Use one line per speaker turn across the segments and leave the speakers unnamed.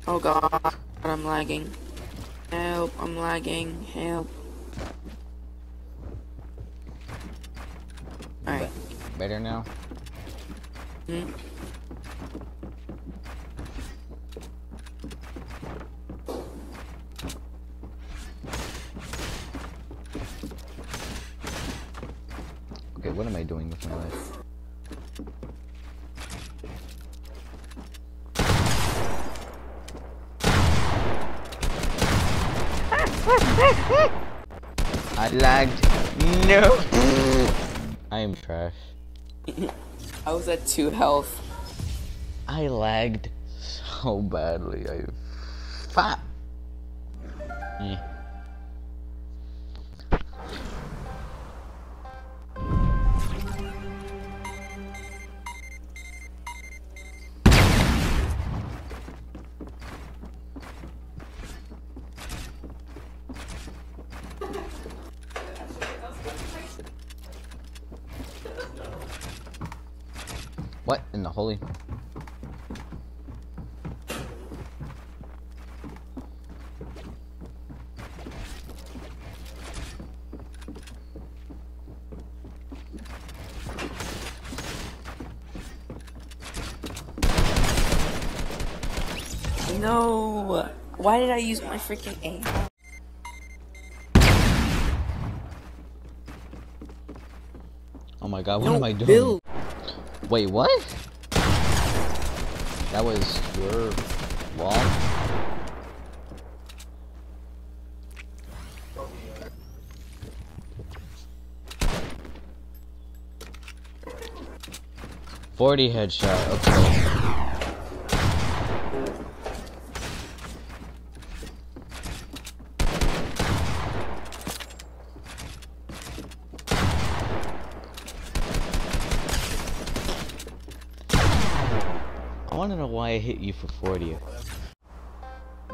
Oh god, I'm lagging. Help, I'm lagging. Help. Alright.
Better now?
Hmm?
Okay, what am I doing with my life? I lagged. No! I am trash.
I was at 2 health.
I lagged so badly. Fuck. Yeah. What in the holy?
No! Why did I use my freaking aim?
Oh my god, what am I doing?
Bill.
Wait, what? That was your wall? $40 headshot, okay. I wanna know why I hit you for 40. Oh,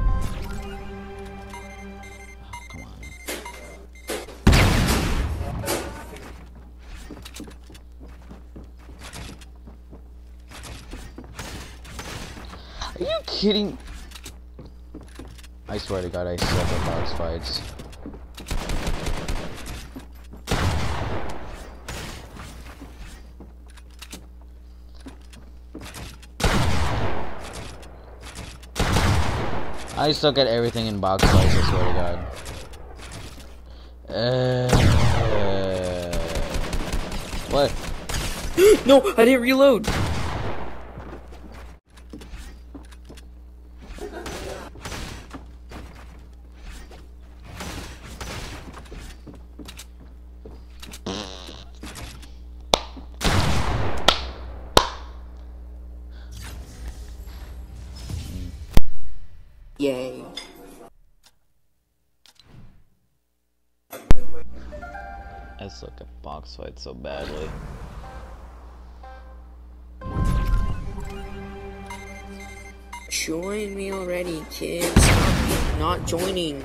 come on. Are you kidding? I swear to God, I suck at box fights. I suck at everything in box fights, I swear to God. What?
No, I didn't reload. Yay.
I suck at box fights so badly.
Join me already, kids. Stop not joining.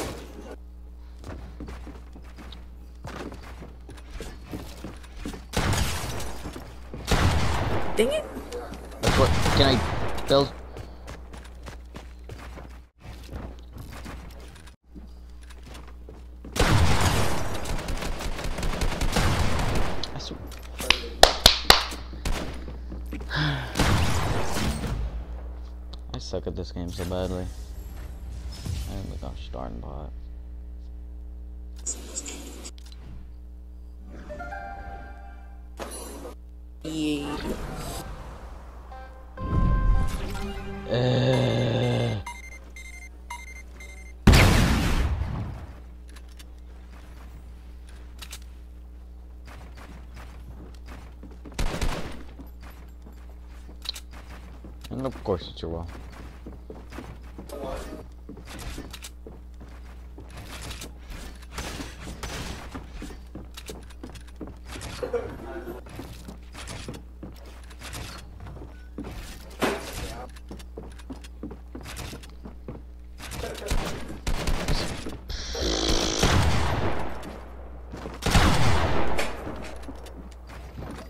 Dang it.
What? Can I build? I suck at this game so badly. Oh my gosh, darn bot.
Yeah.
And of course it's your wall.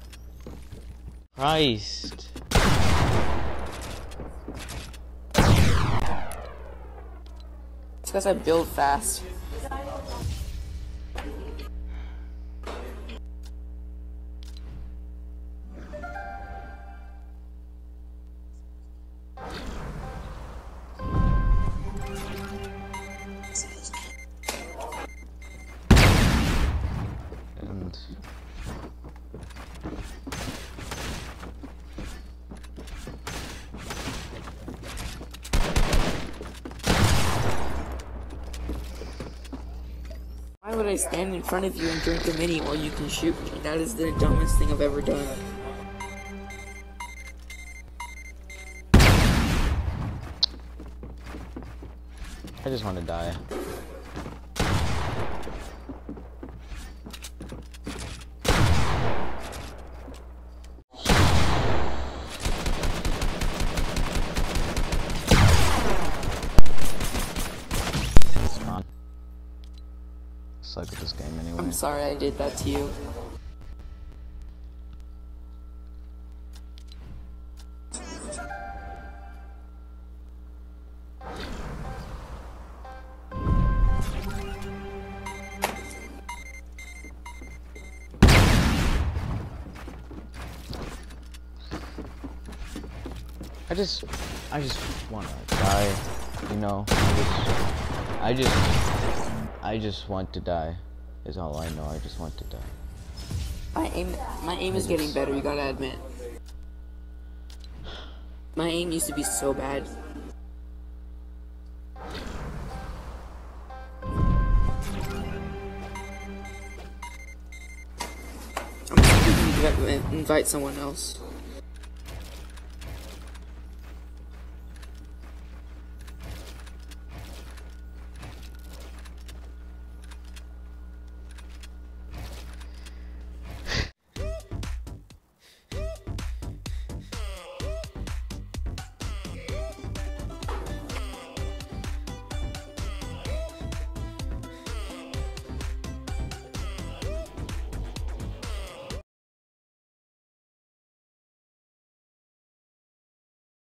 Christ.
because I build fast.
And
Why would I stand in front of you and drink a mini while you can shoot me? That is the dumbest thing I've ever done.
I just want to die. Suck at this game anyway.
I'm sorry I did that to you.
I just wanna die, you know. I just want to die. Is all I know. I just want to die.
My aim is getting better. You gotta admit. My aim used to be so bad. I'm just gonna invite someone else.